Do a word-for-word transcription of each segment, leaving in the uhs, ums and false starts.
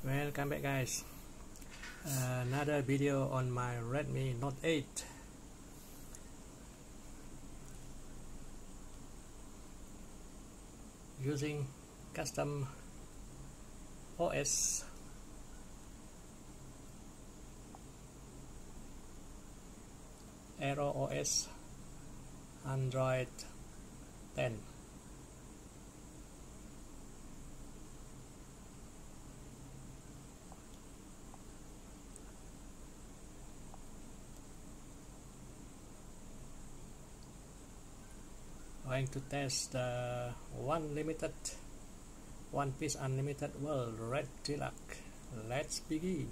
Welcome back, guys. Uh, another video on my Redmi Note eight. Using custom O S Aero O S Android ten. Going to test the one limited One Piece Unlimited World Red Trilak. Let's begin.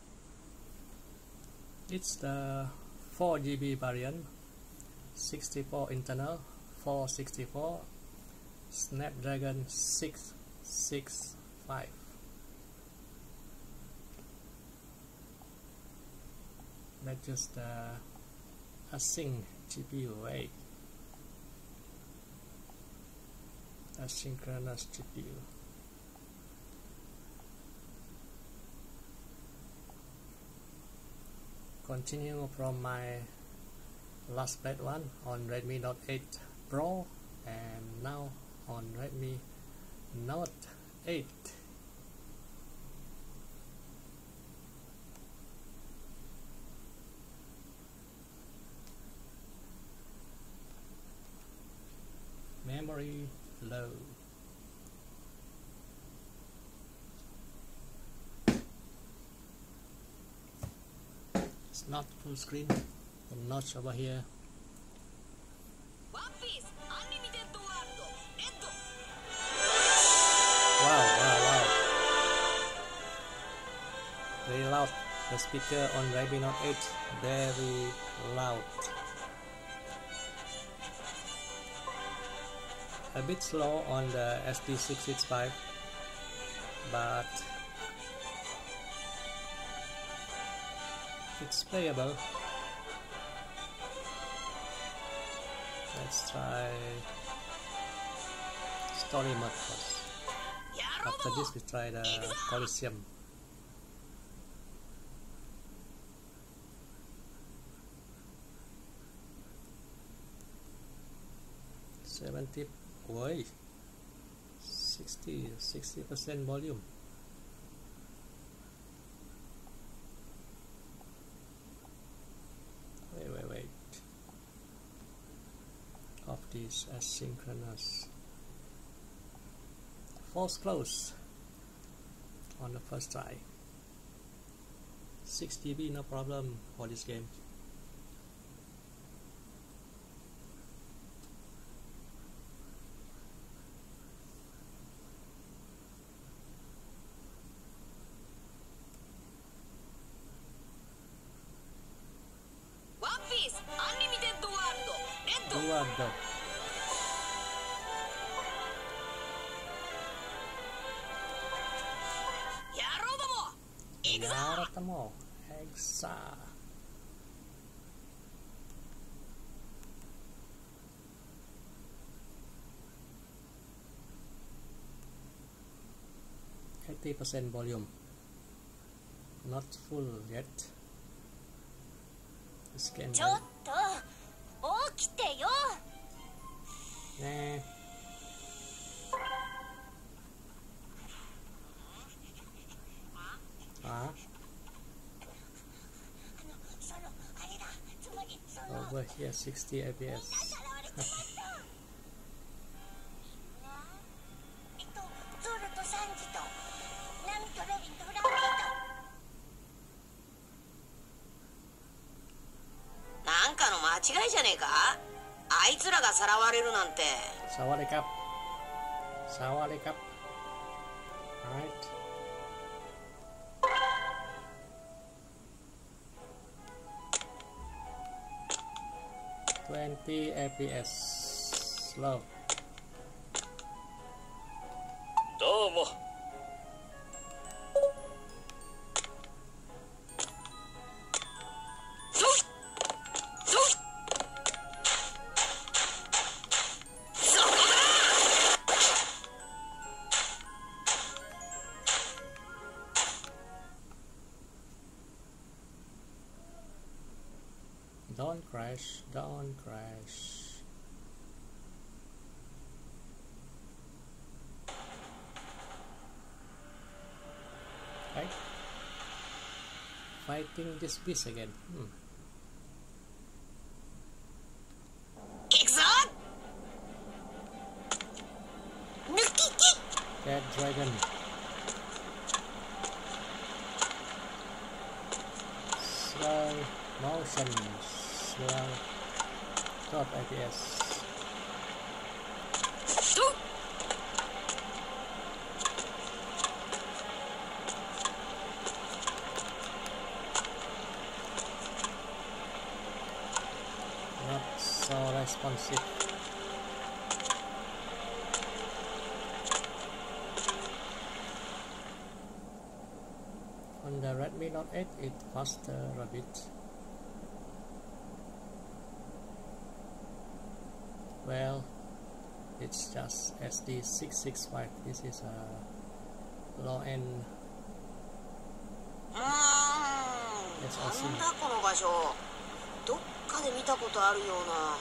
It's the four G B variant, sixty-four internal, four sixty-four, Snapdragon six sixty-five. Let's just uh, async G P U. Wait. Asynchronous G P U. Continue from my last played one on Redmi Note eight Pro, and now on Redmi Note eight. Memory low. It's not full screen. The notch over here. One Piece Unlimited World Red. Wow, wow, wow. Very loud. The speaker on Redmi Note eight, very loud. A bit slow on the S D six sixty-five, but it's playable. Let's try story mode first. After this we try the Coliseum. seventy. Wait, sixty percent volume. Wait, wait, wait. Of this asynchronous. False close on the first try. six G B, no problem for this game. Unlimited World Red. Eduardo. Yarotomo. Exa. eighty percent volume. Not full yet. Scan. ちょっと起きてよ。 ね。あ。Over here sixty F P S. ゾルとサンジとナミとロビンとフランキーと。なんかの間違いじゃねえか？あいつらがさらわれるなんて。 サワデカップ。サワデカップ。Right. twenty F P S. Slow. どうも。 Don't crash, don't crash. Okay. Fighting this beast again. Hmm. Cat dragon. Slow motion. Slow. Drop A P S. Not so responsive. On the Redmi Note eight, it faster a bit. Well, it's just S D six sixty-five. This is a low end S O C. なんだこの場所。どっかで見たことあるような。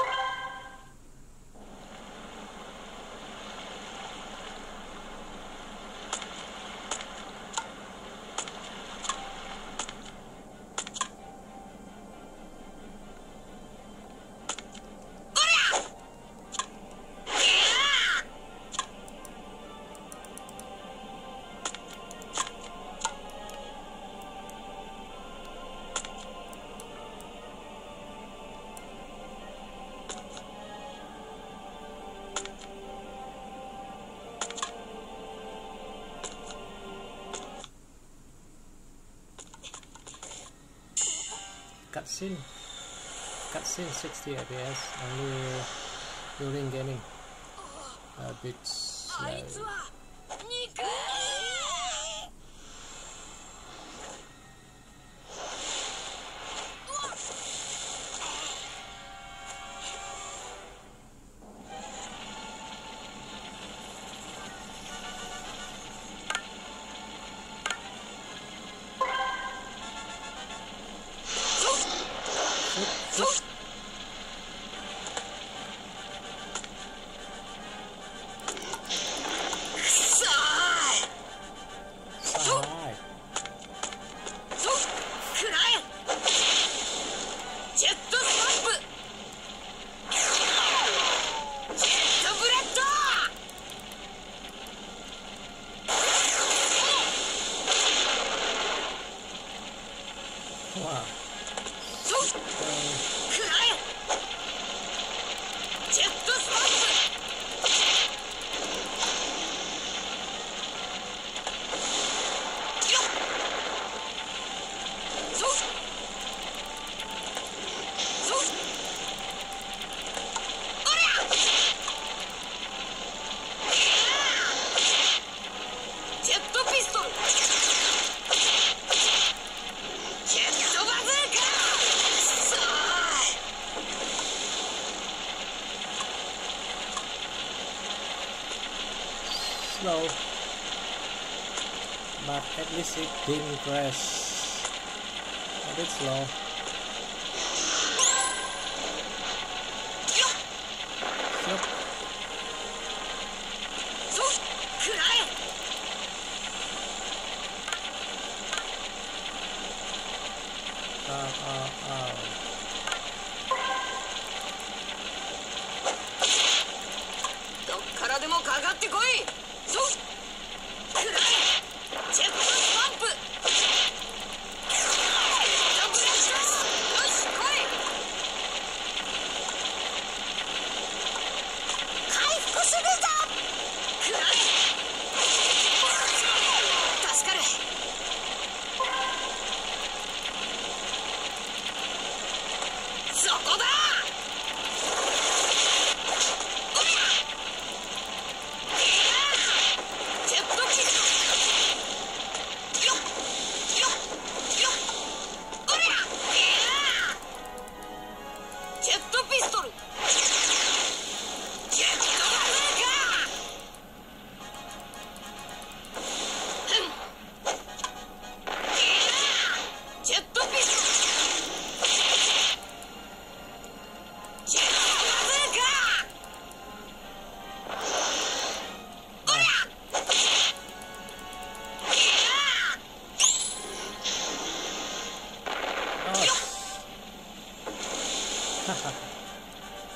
Cutscene, cutscene sixty F P S only during gaming. A bit slow. Wow. Slow, but at least it didn't crash. A bit slow. Yep. Oh, oh, oh.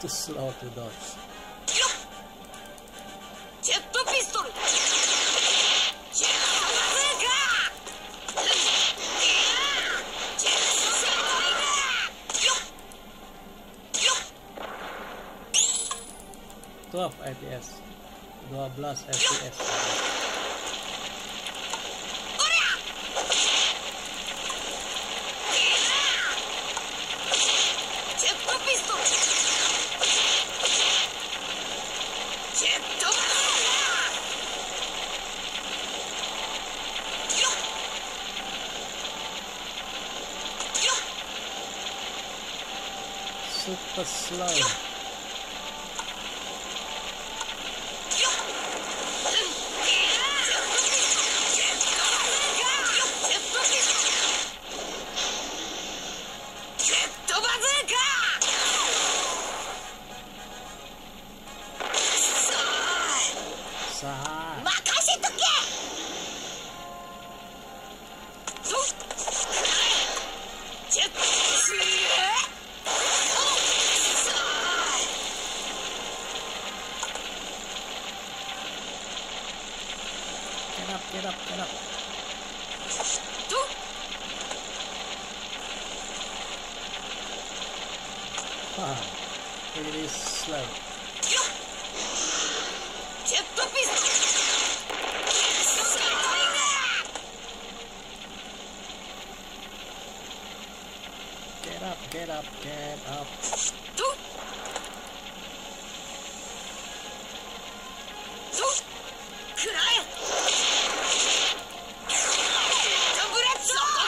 too slow to dodge. ジェットピストル、ジェットバズーカ、ジェットセンター、 twelve F P S, twelve F P S. ジェットピストル、ジェットバズーカ、 Super slow. Sah. 任せとけ。ジェットスー Get up, get up, get up. Wow, really slow. ジェットピストル、 Get up, get up, get up. くらえ。タブレット、そこだ。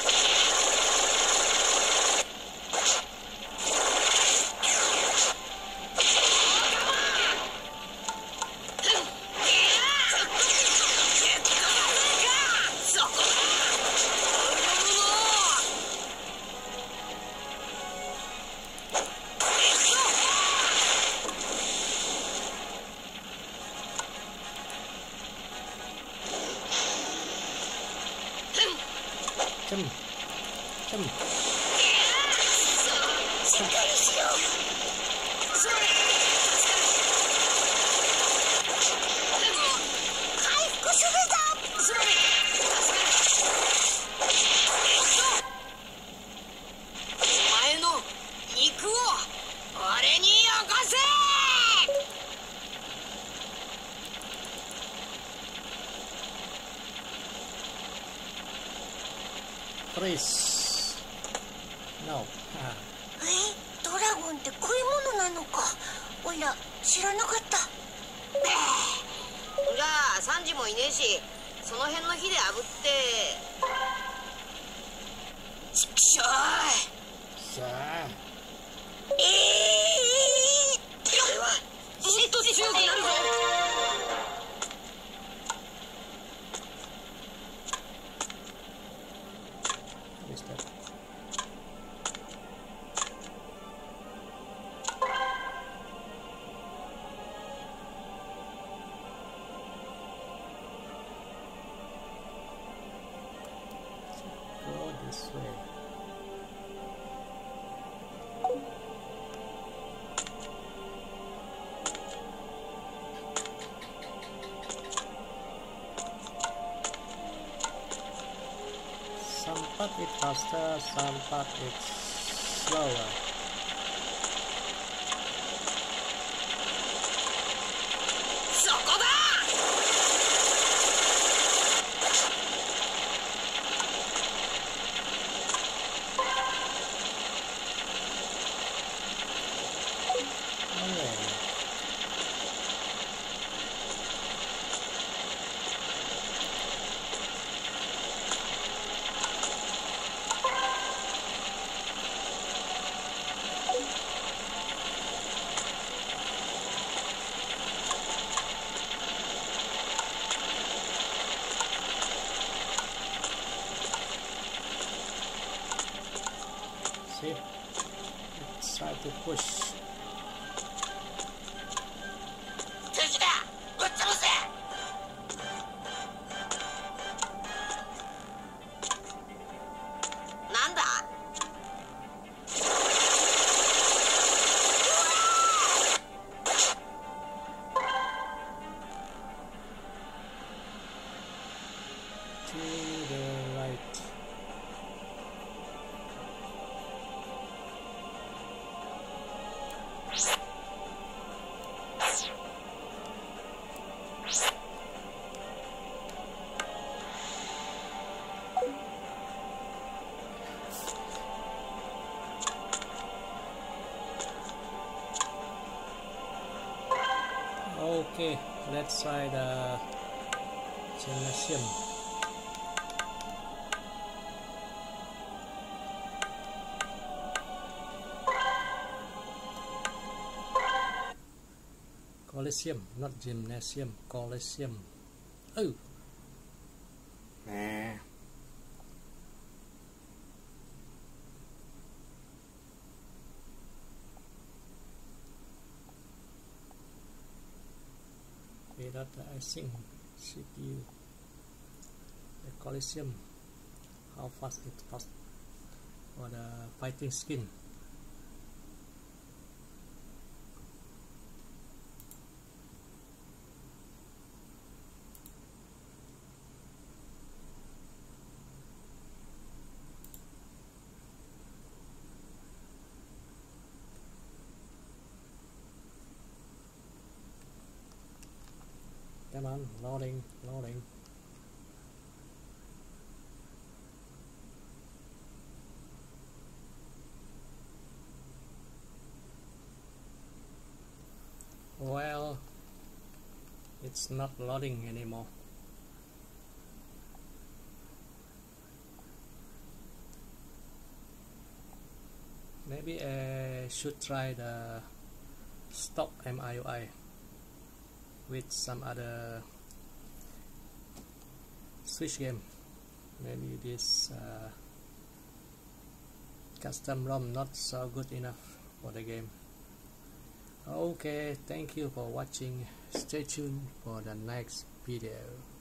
Chum, chum. しっかりしよう。それ。回復するぞ。それ。お前の肉を俺によこせ。 Freeze. No. Ah. え、ドラゴンって食い物なのか。おいら知らなかった。じゃあサンジもいねえし、その辺の火で炙って。ちくしょう。 Sa. ええー、これはもっと強くなるぞ。 What is that? Go this way. Some part it's faster, some part it's slower. そこだ。 Alright. See? Let's try to push. 敵だ。ぶっ潰せ。なんだ。うわー。 to the right. Okay, let's try the gymnasium. Coliseum, not gymnasium, Coliseum. Oh! Nah. Without the icing C P U. The Coliseum, how fast it fast for the fighting skin. Come on, loading, loading. Well, it's not loading anymore. Maybe I should try the stock M I U I with some other Switch game. Maybe this uh, custom ROM not so good enough for the game. Okay, thank you for watching. Stay tuned for the next video.